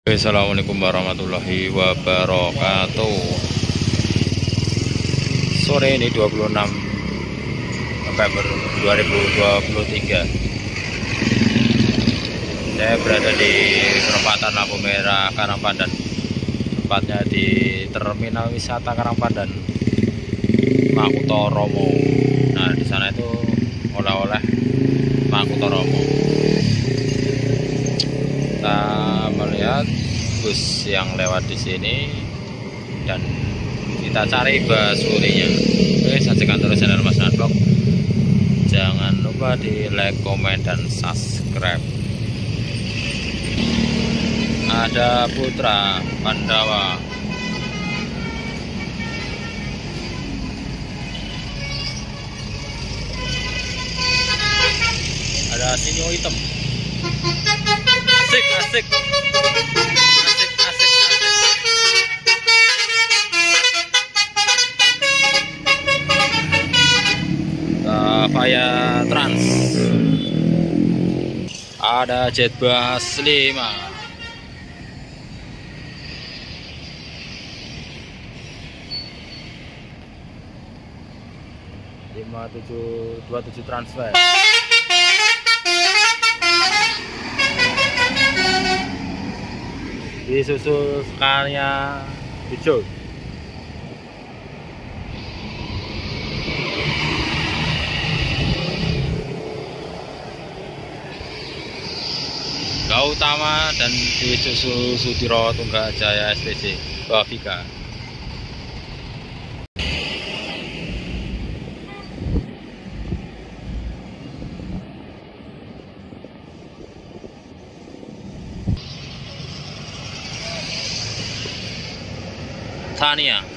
Assalamualaikum warahmatullahi wabarakatuh. Sore ini 26 November 2023. Saya berada di perempatan lampu merah Karangpandan. Tepatnya di Terminal Wisata Karangpandan, Makutoromo. Nah, di sana itu oleh-oleh Makutoromo. Kita melihat bus yang lewat di sini dan kita cari busurinya. Oke, saksikan terus channel Mas Vlog. Jangan lupa di like, komen, dan subscribe. Ada Putra Pandawa. Ada sinyo hitam. Asik, asik. Asik, asik, asik. Via Trans. Ada Jetbus 5. Lima 27 transfer. Isuzu Scania hijau. Gautama dan Isuzu Sudiro Tunggajaya STC Bavika. Tania.